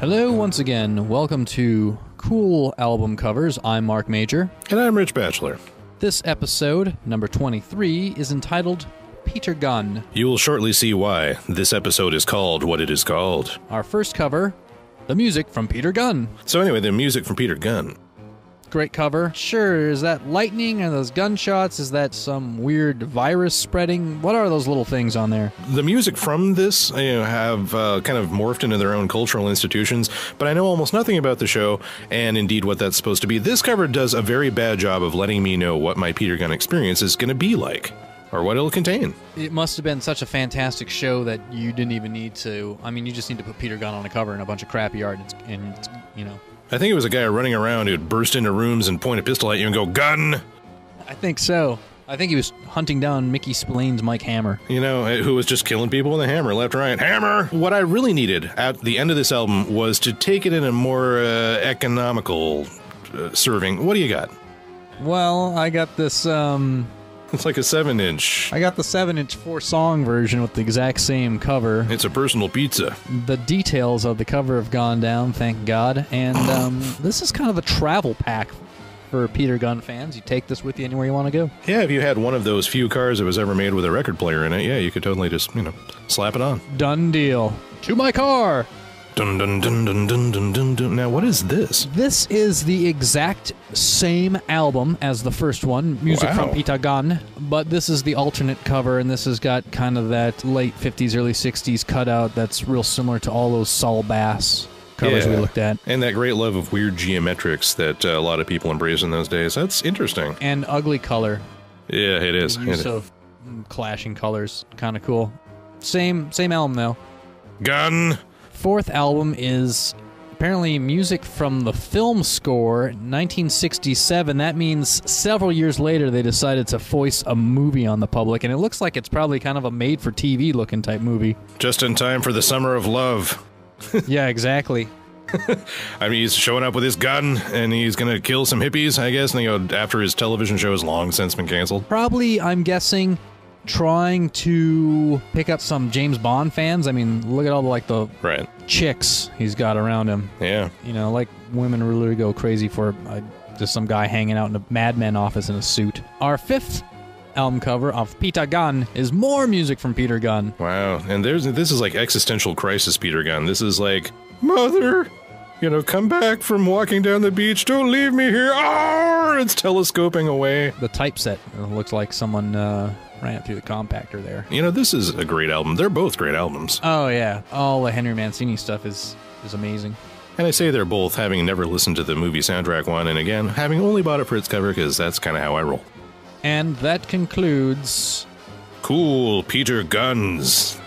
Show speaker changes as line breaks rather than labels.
Hello once again. Welcome to Cool Album Covers. I'm Mark Major.
And I'm Rich Batchelor.
This episode, number 23, is entitled Peter Gunn.
You will shortly see why this episode is called what it is called.
Our first cover, the music from Peter Gunn.
So anyway, the music from Peter Gunn.
Great cover. Sure, is that lightning? Are those gunshots? Is that some weird virus spreading? What are those little things on there?
The music from this have kind of morphed into their own cultural institutions, but I know almost nothing about the show, and indeed what that's supposed to be. This cover does a very bad job of letting me know what my Peter Gunn experience is going to be like, or what it'll contain.
It must have been such a fantastic show that you didn't even need to... I mean, you just need to put Peter Gunn on a cover and a bunch of crappy art, and it's, you know...
I think it was a guy running around who'd burst into rooms and point a pistol at you and go, "Gun!"
I think so. I think he was hunting down Mickey Spillane's Mike Hammer.
You know, who was just killing people with a hammer, left, right. Hammer! What I really needed at the end of this album was to take it in a more economical serving. What do you got?
Well, I got this,
It's like a 7-inch.
I got the 7-inch 4-song version with the exact same cover.
It's a personal pizza.
The details of the cover have gone down, thank God. And this is kind of a travel pack for Peter Gunn fans. You take this with you anywhere you want to go.
Yeah, if you had one of those few cars that was ever made with a record player in it, yeah, you could totally just, slap it on.
Done deal. To my car!
Dun dun dun dun dun dun dun dun. Now, what is this?
This is the exact same album as the first one, music from Peter Gunn, but this is the alternate cover, and this has got kind of that late 50s, early 60s cutout that's real similar to all those Saul Bass covers we looked at.
And that great love of weird geometrics that a lot of people embrace in those days. That's interesting.
And ugly color.
Yeah, it is.
The use of clashing colors. Kind of cool. Same album, though.
Gun!
Fourth album is apparently music from the film score, 1967. That means several years later they decided to foist a movie on the public, and it looks like it's probably kind of a made-for-TV looking type movie.
Just in time for the summer of love.
Yeah, exactly.
I mean, he's showing up with his gun, and he's gonna kill some hippies, I guess, and after his television show has long since been canceled.
Probably, I'm guessing, trying to pick up some James Bond fans. I mean, look at all the chicks he's got around him.
Yeah.
You know, like women really go crazy for just some guy hanging out in a madman office in a suit. Our fifth album cover of Peter Gunn is more music from Peter Gunn.
Wow. And this is like existential crisis Peter Gunn. This is like, "Mother, come back from walking down the beach. Don't leave me here." Oh, it's telescoping away.
The typeset looks like someone ran it through the compactor there.
This is a great album. They're both great albums.
Oh, yeah. All the Henry Mancini stuff is amazing.
And I say they're both, having never listened to the movie soundtrack one, and again, having only bought it for its cover, because that's kind of how I roll.
And that concludes...
Cool Peter Gunn's